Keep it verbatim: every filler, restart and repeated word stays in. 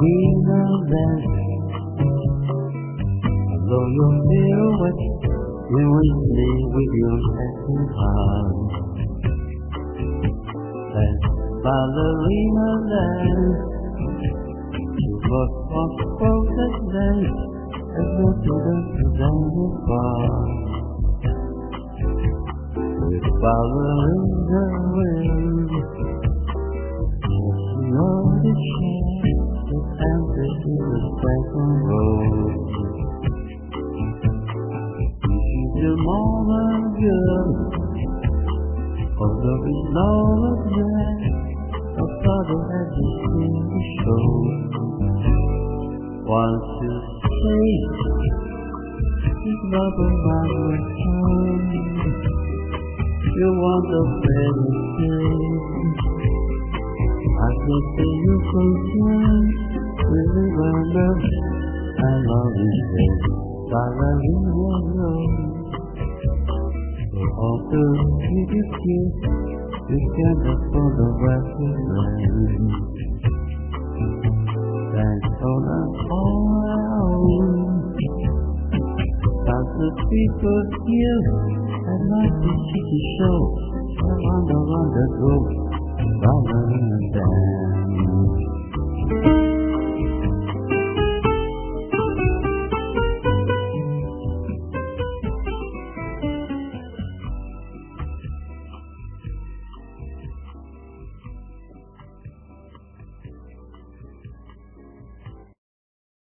ballerina dance. Although you're pirouette, you will play with your second heart. Dance, ballerina dance. You got one protest dance, as no student presented bar. With ballerina wings, just know the chance to enter to the second row. The moment, girl, although it's not a dress, I thought I had to see the show. Once you say, it's not a matter of time, you want a better day. I can see you concerned, really wonder, I love you, baby, ballerina love. After you get kiss, you can't afford the rest of rain. Thanks for that all around. As the people here, I'd like to see the show. I wonder, wonder, go, ballerina dance.